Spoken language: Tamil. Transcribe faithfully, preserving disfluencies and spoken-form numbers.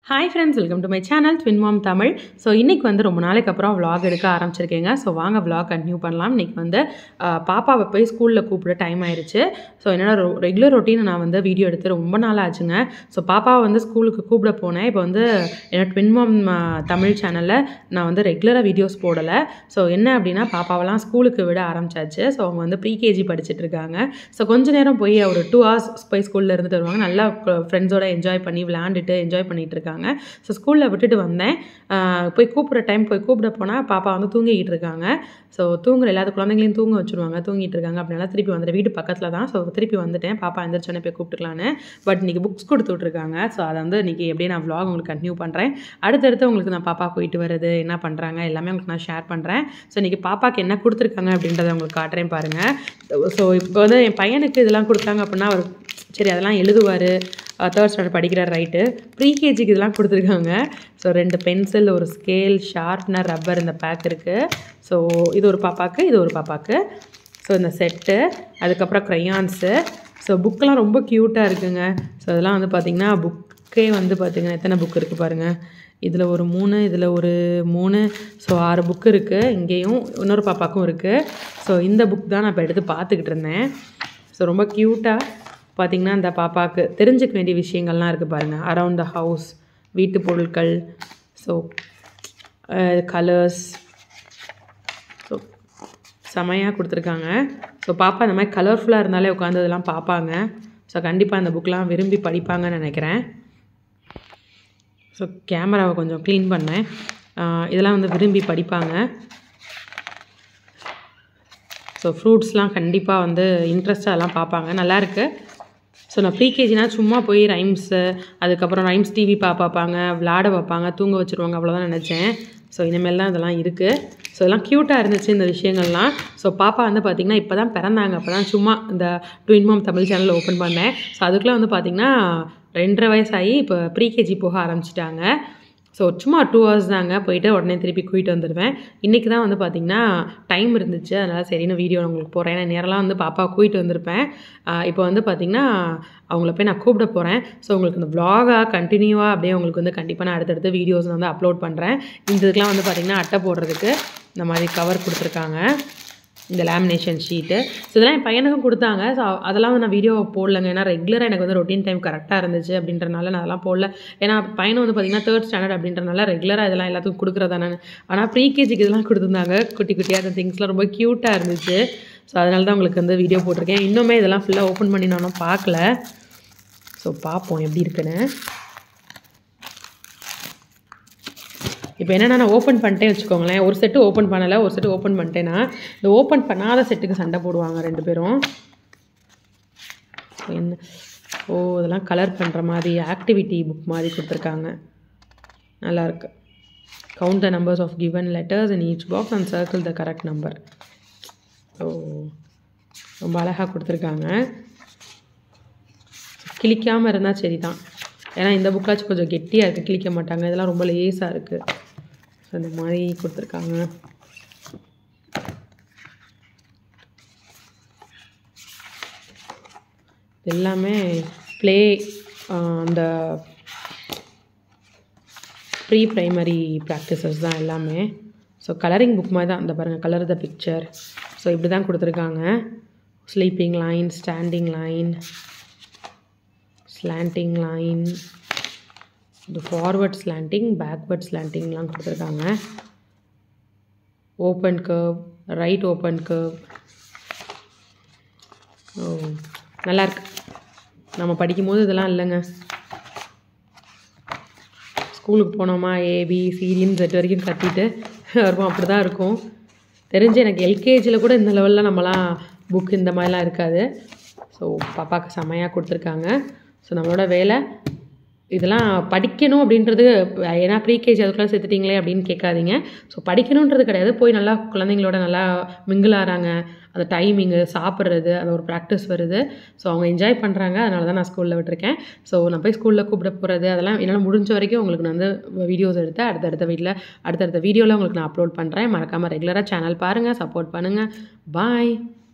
Hi friends, welcome to my channel Twin Mom Tamil. So இன்னைக்கு வந்து ரொம்ப நாளைக்கு அப்புறம் vlog எடுக்க ஆரம்பிச்சிருக்கேங்க. So வாங்க vlog கண்டினியூ பண்ணலாம். இன்னைக்கு வந்து பாப்பாவை போய் ஸ்கூல்ல கூப்பிட டைம் ஆயிருச்சு. So என்னோட ரெகுலர் ரொட்டீன் நான் வந்து வீடியோ எடுத்து ரொம்ப நாள் ஆச்சுங்க. So பாப்பாவை வந்து ஸ்கூலுக்கு கூப்பிட போனேன். இப்போ வந்து என்னோட Twin Mom தமிழ் சேனல்ல நான் வந்து ரெகுலரா வீடியோஸ் போடல. So என்ன அப்படினா பாப்பாவெல்லாம் ஸ்கூலுக்கு விட ஆரம்பிச்சாச்சு. So அவங்க வந்து ப்ரீகேஜி படிச்சிட்டு இருக்காங்க. So கொஞ்ச நேரம் போய் ஒரு two hours போய் ஸ்கூல்ல இருந்துட்டு வருவாங்க. நல்லா ஃப்ரெண்ட்ஸோட என்ஜாய் பண்ணி விளையாண்டுட்டு என்ஜாய் பண்ணிட்டு இருக்காங்க. ஸோ ஸ்கூலில் விட்டுட்டு வந்தேன். போய் கூப்பிட்ற டைம் போய் கூப்பிட போனால் பாப்பா வந்து தூங்கிக்கிட்டு இருக்காங்க. ஸோ தூங்குற எல்லாத்து குழந்தைங்களையும் தூங்க வச்சுருவாங்க. தூங்கிட்டு இருக்காங்க அப்படின்னா திருப்பி வந்துட்டு வீட்டு பக்கத்தில் தான். ஸோ திருப்பி வந்துட்டேன் பாப்பா எந்திரிச்சோன்னே போய் கூப்பிட்டுக்கலான்னு. பட் இன்றைக்கி புக்ஸ் கொடுத்து விட்ருக்காங்க. ஸோ அதை வந்து இன்றைக்கி எப்படியே நான் vlog உங்களுக்கு கண்டினியூ பண்ணுறேன். அடுத்தடுத்து உங்களுக்கு நான் பாப்பா போயிட்டு வருது என்ன பண்ணுறாங்க எல்லாமே உங்களுக்கு நான் ஷேர் பண்ணுறேன். ஸோ இன்றைக்கி பாப்பாவுக்கு என்ன கொடுத்துருக்காங்க அப்படின்றத உங்களுக்கு காட்டுறேன் பாருங்கள். ஸோ இப்போ வந்து என் பையனுக்கு இதெல்லாம் கொடுத்தாங்க அப்படின்னா அவர் சரி அதெல்லாம் எழுதுவார், தேர்ட் ஸ்டாண்டர்ட் படிக்கிறார், ரைட்டு. ப்ரீகேஜிக்கு இதெல்லாம் கொடுத்துருக்காங்க. ஸோ ரெண்டு பென்சில், ஒரு ஸ்கேல், ஷார்ப்னர், ரப்பர் இந்த பேக் இருக்குது. ஸோ இது ஒரு பாப்பாவுக்கு, இது ஒரு பாப்பாவுக்கு. ஸோ இந்த செட்டு, அதுக்கப்புறம் க்ரையான்ஸு. ஸோ புக்கெலாம் ரொம்ப க்யூட்டாக இருக்குங்க. ஸோ அதெல்லாம் வந்து பார்த்திங்கன்னா புக்கே வந்து பார்த்திங்கன்னா எத்தனை புக் இருக்குது பாருங்கள். இதில் ஒரு மூணு, இதில் ஒரு மூணு, ஸோ ஆறு புக்கு இருக்குது. இங்கேயும் இன்னொரு பாப்பாவுக்கும் இருக்குது. ஸோ இந்த புக் தான் நான் இப்போ எடுத்து பார்த்துக்கிட்டு இருந்தேன். ஸோ ரொம்ப க்யூட்டாக பார்த்திங்கன்னா இந்த பாப்பாவுக்கு தெரிஞ்சுக்க வேண்டிய விஷயங்கள்லாம் இருக்குது பாருங்கள். அரவுண்ட் த ஹவுஸ், வீட்டு பொருட்கள், ஸோ கலர்ஸ், ஸோ செமையாக கொடுத்துருக்காங்க. ஸோ பாப்பா இந்த மாதிரி கலர்ஃபுல்லாக இருந்தாலே உட்காந்து இதெல்லாம் பார்ப்பாங்க. ஸோ கண்டிப்பாக அந்த புக்கெலாம் விரும்பி படிப்பாங்கன்னு நினைக்கிறேன். ஸோ கேமராவை கொஞ்சம் க்ளீன் பண்ணேன். இதெல்லாம் வந்து விரும்பி படிப்பாங்க. ஸோ ஃப்ரூட்ஸ்லாம் கண்டிப்பாக வந்து இன்ட்ரெஸ்ட்டாக எல்லாம் பார்ப்பாங்க. நல்லாயிருக்கு. ஸோ நான் ப்ரீகேஜினா சும்மா போய் ரைம்ஸு, அதுக்கப்புறம் ரைம்ஸ் டிவி பா பார்ப்பாங்க, விளாட பார்ப்பாங்க, தூங்க வச்சுருவாங்க, அவ்வளோதான் நினச்சேன். ஸோ இனிமேல் தான் இதெல்லாம் இருக்குது. ஸோ இதெல்லாம் க்யூட்டாக இருந்துச்சு இந்த விஷயங்கள்லாம். ஸோ பாப்பா வந்து பார்த்திங்கன்னா இப்போ தான் பிறந்தாங்க. அப்போ தான் சும்மா இந்த twin mom Tamil channel open பண்ணேன். ஸோ அதுக்குள்ளே வந்து பார்த்திங்கன்னா ரெண்டரை வயசாகி இப்போ ப்ரீகேஜி போக ஆரம்பிச்சிட்டாங்க. ஸோ சும்மா டூ ஹவர்ஸ் தாங்க, போயிட்டு உடனே திருப்பி கூட்டிகிட்டு வந்துடுவேன். இன்றைக்கி தான் வந்து பார்த்திங்கன்னா டைம் இருந்துச்சு, அதனால் சரின்னு வீடியோ உங்களுக்கு போகிறேன். ஏன்னா நேரெலாம் வந்து பாப்பா கூட்டிகிட்டு வந்திருப்பேன். இப்போ வந்து பார்த்திங்கன்னா அவங்கள போய் நான் கூப்பிட போகிறேன். ஸோ உங்களுக்கு இந்த vlog-ஆ கண்டினியூவாக அப்படியே உங்களுக்கு வந்து கண்டிப்பாக நான் அடுத்தடுத்த வீடியோஸ் வந்து அப்லோட் பண்ணுறேன். இந்த இதுக்கெலாம் வந்து பார்த்திங்கன்னா அட்டை போடுறதுக்கு இந்த மாதிரி கவர் கொடுத்துருக்காங்க, இந்த லேமினேஷன் ஷீட்டு. ஸோ இதெல்லாம் என் பையனுக்கும் கொடுத்தாங்க. ஸோ அதெல்லாம் வந்து நான் வீடியோ போடலங்க. ஏன்னா ரெகுலராக எனக்கு வந்து ரொட்டீன் டைம் கரெக்டாக இருந்துச்சு அப்படின்றனால நான் அதெல்லாம் போடல. ஏன்னா பையனும் வந்து பார்த்திங்கன்னா தேர்ட் ஸ்டாண்டர்ட் அப்படின்றனால ரெகுலராக இதெல்லாம் எல்லாத்துக்கும் கொடுக்குறதா நான். ஆனால் ப்ரீகேஜிக்கு இதெல்லாம் கொடுத்துருந்தாங்க. குட்டி குட்டியாக அந்த திங்ஸ்லாம் ரொம்ப க்யூட்டாக இருந்துச்சு. ஸோ அதனால தான் உங்களுக்கு வந்து வீடியோ போட்டிருக்கேன். இன்னுமே இதெல்லாம் ஃபுல்லாக ஓப்பன் பண்ணி நானும் பார்க்கல. ஸோ பார்ப்போம் எப்படி இருக்குன்னு. இப்போ என்னென்னா நான் ஓப்பன் பண்ணிட்டேன் வச்சுக்கோங்களேன். ஒரு செட்டு ஓப்பன் பண்ணலை, ஒரு செட்டு ஓப்பன் பண்ணிட்டேன்னா இந்த ஓப்பன் பண்ணாத செட்டுக்கு சண்டை போடுவாங்க ரெண்டு பேரும். என்ன ஓ இதெல்லாம் கலர் பண்ணுற மாதிரி ஆக்டிவிட்டி புக் மாதிரி கொடுத்துருக்காங்க. நல்லாயிருக்கு. Count the numbers of given letters in each box and circle the correct number. Oh ரொம்ப அழகாக கொடுத்துருக்காங்க. கிளிக்காமல் இருந்தால் சரி தான். ஏன்னா இந்த புக்காச்சும் கொஞ்சம் கெட்டியாக இருக்குது, கிளிக்க மாட்டாங்க. இதெல்லாம் ரொம்ப லேஸாக இருக்குது. ஸோ இந்த மாதிரி கொடுத்துருக்காங்க. எல்லாமே ப்ளே அந்த ப்ரீ ப்ரைமரி ப்ராக்டிசஸ் தான் எல்லாமே. ஸோ கலரிங் புக் மாதிரி தான். இந்த பாருங்கள், கலர் த பிக்சர். ஸோ இப்படி தான் கொடுத்துருக்காங்க. Sleeping line, standing line, slanting line, இந்த ஃபார்வர்ட் ஸ்லாண்டிங், பேக்வர்ட் ஸ்லாண்டிங்லாம் கொடுத்துருக்காங்க. Open curve, right open curve. Oh நல்லாயிருக்கு. நம்ம படிக்கும்போது இதெல்லாம் இல்லைங்க. ஸ்கூலுக்கு போனோமா ஏபி சிடின்னு செட் வரைக்கும் கட்டிட்டு வருவோம், அப்படி தான் இருக்கும். தெரிஞ்சு எனக்கு எல்கேஜியில் கூட இந்த லெவலில் நம்மலாம் புக் இந்த மாதிரிலாம் இருக்காது. ஸோ பாப்பாவுக்கு செமையாக கொடுத்துருக்காங்க. ஸோ நம்மளோட வேலை இதெல்லாம் படிக்கணும் அப்படின்றது. ஏன்னா ப்ரீகேஜி அதுக்குள்ளே சேர்த்துட்டிங்களே அப்படின்னு கேட்காதீங்க. ஸோ படிக்கணுன்றது கிடையாது, போய் நல்லா குழந்தைங்களோட நல்லா மிங்கிள் ஆகிறாங்க. அந்த டைமிங்கு, சாப்பிட்றது, அது ஒரு ப்ராக்டிஸ் வருது. ஸோ அவங்க என்ஜாய் பண்ணுறாங்க. அதனால தான் நான் ஸ்கூலில் விட்டுருக்கேன். ஸோ நான் போய் ஸ்கூலில் கூப்பிட போகிறது அதெல்லாம் என்னால் முடிஞ்ச வரைக்கும் உங்களுக்கு நான் வந்து வீடியோஸ் எடுத்து அடுத்தடுத்த வீட்டில் அடுத்தடுத்த வீடியோவில் உங்களுக்கு நான் அப்லோட் பண்ணுறேன். மறக்காமல் ரெகுலராக சேனல் பாருங்கள், சப்போர்ட் பண்ணுங்கள். பாய்.